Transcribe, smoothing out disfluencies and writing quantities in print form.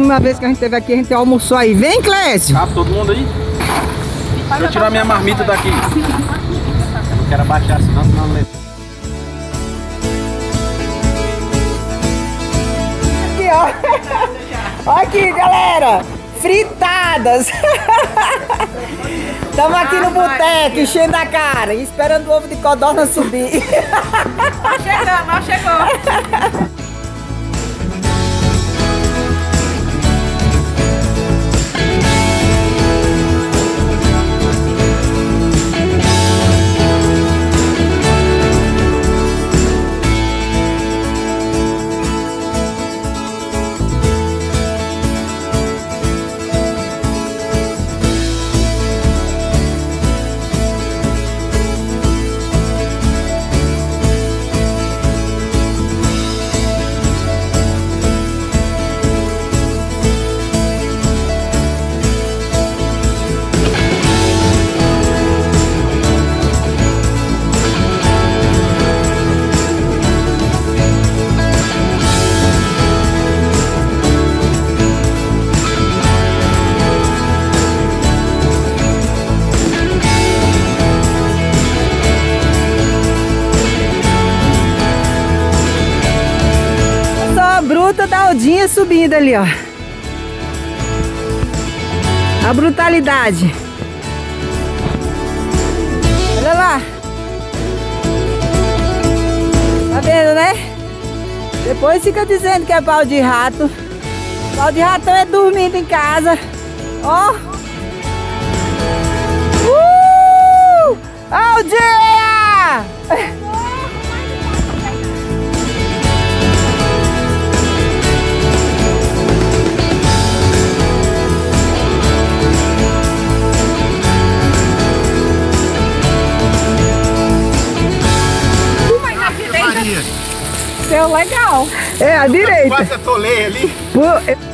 última vez que a gente esteve aqui, a gente almoçou aí. Vem, Clécio! Cabe todo mundo aí? Deixa eu tirar minha marmita daqui. Eu não quero abaixar senão não leva. Aqui, ó. Olha aqui, galera. Fritadas. Estamos aqui no boteco, enchendo a cara e esperando o ovo de codorna subir. Nós chegamos. Bruta da Aldinha subindo ali, ó. A brutalidade. Olha lá. Tá vendo, né? Depois fica dizendo que é pau de rato. Pau de ratão é dormindo em casa. Ó. Aldinha! Seu legal. É, a direita. Quase atolei ali.